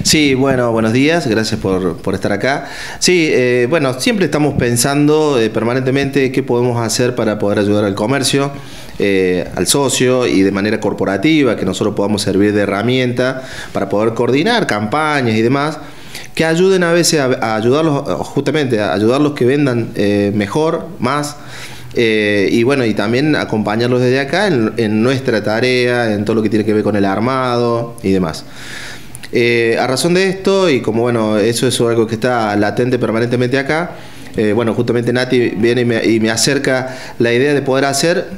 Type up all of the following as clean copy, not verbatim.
Sí, bueno, buenos días, gracias por estar acá. Sí, bueno, siempre estamos pensando permanentemente qué podemos hacer para poder ayudar al comercio, al socio y de manera corporativa, que nosotros podamos servir de herramienta para poder coordinar campañas y demás, que ayuden a veces a ayudarlos, justamente a ayudarlos que vendan mejor, más. Y bueno, y también acompañarlos desde acá en nuestra tarea, en todo lo que tiene que ver con el armado y demás. A razón de esto, y como bueno, eso es algo que está latente permanentemente acá, bueno, justamente Nati viene y me acerca la idea de poder hacer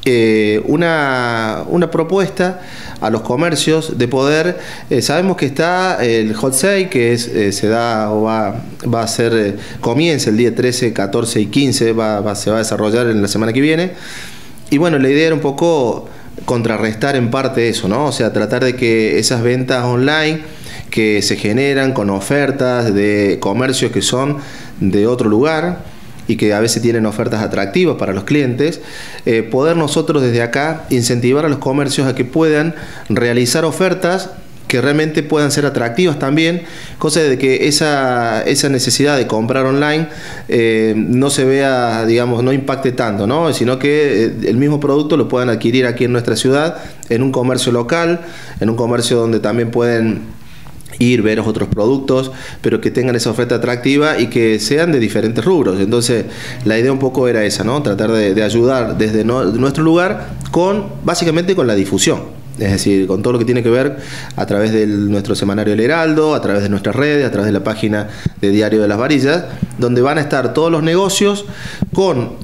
una propuesta a los comercios de poder, sabemos que está el hot sale que es, se da o va a ser, comienza el día 13, 14 y 15, se va a desarrollar en la semana que viene, y bueno, la idea era un poco contrarrestar en parte eso, ¿no? O sea, tratar de que esas ventas online que se generan con ofertas de comercios que son de otro lugar y que a veces tienen ofertas atractivas para los clientes, poder nosotros desde acá incentivar a los comercios a que puedan realizar ofertas que realmente puedan ser atractivas también, cosa de que esa necesidad de comprar online no se vea, digamos, no impacte tanto, ¿no? Sino que el mismo producto lo puedan adquirir aquí en nuestra ciudad, en un comercio local, en un comercio donde también pueden ir, ver otros productos, pero que tengan esa oferta atractiva y que sean de diferentes rubros. Entonces, la idea un poco era esa, ¿no? Tratar de ayudar desde nuestro lugar básicamente con la difusión. Es decir, con todo lo que tiene que ver a través de nuestro semanario El Heraldo, a través de nuestras redes, a través de la página de Diario de las Varillas, donde van a estar todos los negocios con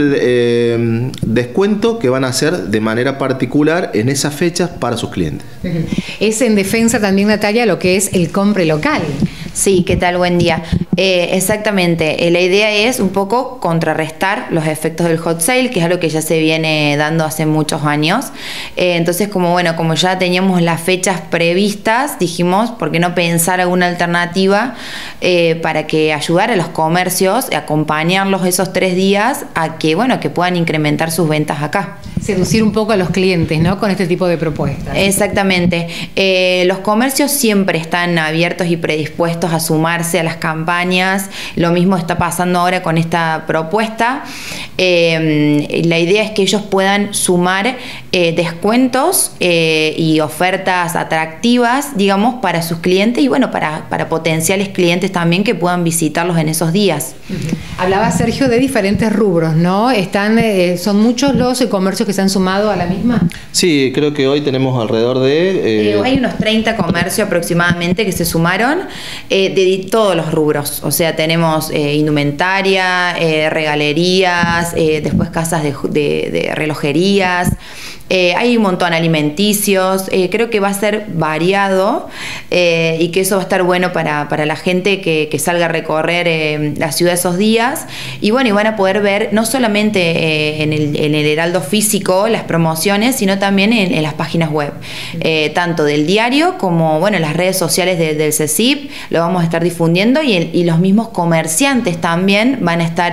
el descuento que van a hacer de manera particular en esas fechas para sus clientes. Es en defensa también, Natalia, lo que es el compre local. Sí, ¿qué tal? Buen día. Exactamente, la idea es un poco contrarrestar los efectos del hot sale, que es algo que ya se viene dando hace muchos años. Entonces, como ya teníamos las fechas previstas, dijimos, ¿por qué no pensar alguna alternativa para que ayudar a los comercios, acompañarlos esos 3 días a que, que puedan incrementar sus ventas acá? Seducir un poco a los clientes, ¿no? Con este tipo de propuestas. Exactamente. Los comercios siempre están abiertos y predispuestos a sumarse a las campañas. Lo mismo está pasando ahora con esta propuesta. La idea es que ellos puedan sumar descuentos y ofertas atractivas, digamos, para sus clientes y para potenciales clientes también que puedan visitarlos en esos días. Hablaba Sergio de diferentes rubros, ¿no? Son muchos los comercios que se han sumado a la misma. Sí, creo que hoy tenemos alrededor de... hay unos 30 comercios aproximadamente que se sumaron de todos los rubros. O sea, tenemos indumentaria, regalerías, después casas de relojerías. Hay un montón alimenticios, creo que va a ser variado y que eso va a estar bueno para la gente que salga a recorrer la ciudad esos días y y van a poder ver no solamente en el Heraldo físico las promociones, sino también en las páginas web, tanto del diario como en las redes sociales del CECIP, lo vamos a estar difundiendo y los mismos comerciantes también van a estar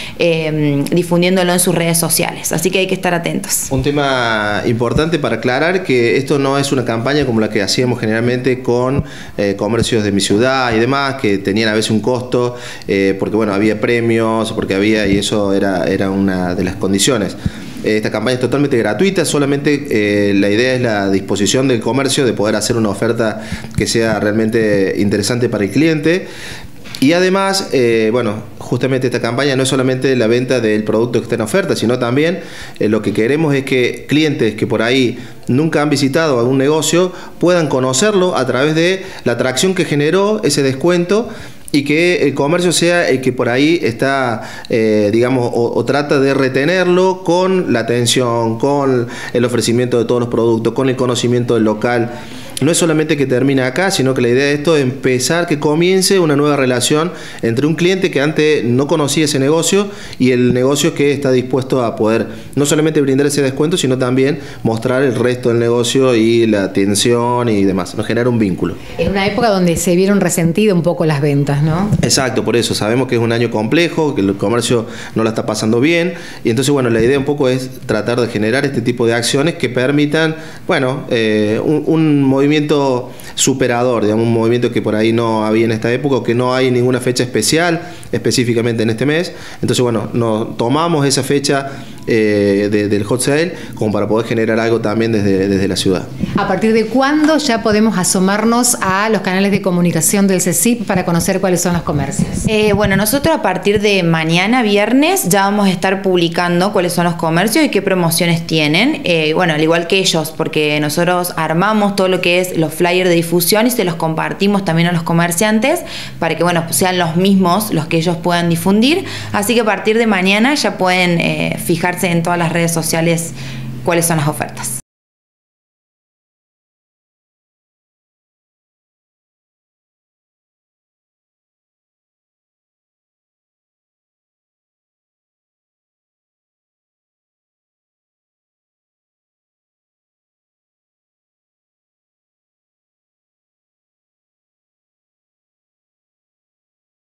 difundiéndolo en sus redes sociales, así que hay que estar atentos. Un tema importante para aclarar que esto no es una campaña como la que hacíamos generalmente con comercios de mi ciudad y demás, que tenían a veces un costo porque había premios, porque y eso era una de las condiciones. Esta campaña es totalmente gratuita, solamente la idea es la disposición del comercio de poder hacer una oferta que sea realmente interesante para el cliente. Y además, justamente esta campaña no es solamente la venta del producto que está en oferta, sino también lo que queremos es que clientes que por ahí nunca han visitado algún negocio puedan conocerlo a través de la atracción que generó ese descuento y que el comercio sea el que por ahí está, digamos, o trata de retenerlo con la atención, con el ofrecimiento de todos los productos, con el conocimiento del local. No es solamente que termine acá, sino que la idea de esto es empezar, que comience una nueva relación entre un cliente que antes no conocía ese negocio y el negocio que está dispuesto a poder no solamente brindar ese descuento, sino también mostrar el resto del negocio y la atención y demás, nos genera un vínculo. Es una época donde se vieron resentidas un poco las ventas, ¿no? Exacto, por eso sabemos que es un año complejo, que el comercio no la está pasando bien y entonces la idea un poco es tratar de generar este tipo de acciones que permitan un movimiento movimiento superador, digamos, un movimiento que por ahí no había en esta época, que no hay ninguna fecha especial específicamente en este mes. Entonces, bueno, nos tomamos esa fecha del hot sale como para poder generar algo también desde la ciudad. ¿A partir de cuándo ya podemos asomarnos a los canales de comunicación del CECIP para conocer cuáles son los comercios? Bueno, nosotros a partir de mañana, viernes, ya vamos a estar publicando cuáles son los comercios y qué promociones tienen. Bueno, al igual que ellos, porque nosotros armamos todo lo que es los flyers de difusión y se los compartimos también a los comerciantes para que, bueno, sean los mismos los que ellos puedan difundir. Así que a partir de mañana ya pueden fijarse en todas las redes sociales cuáles son las ofertas.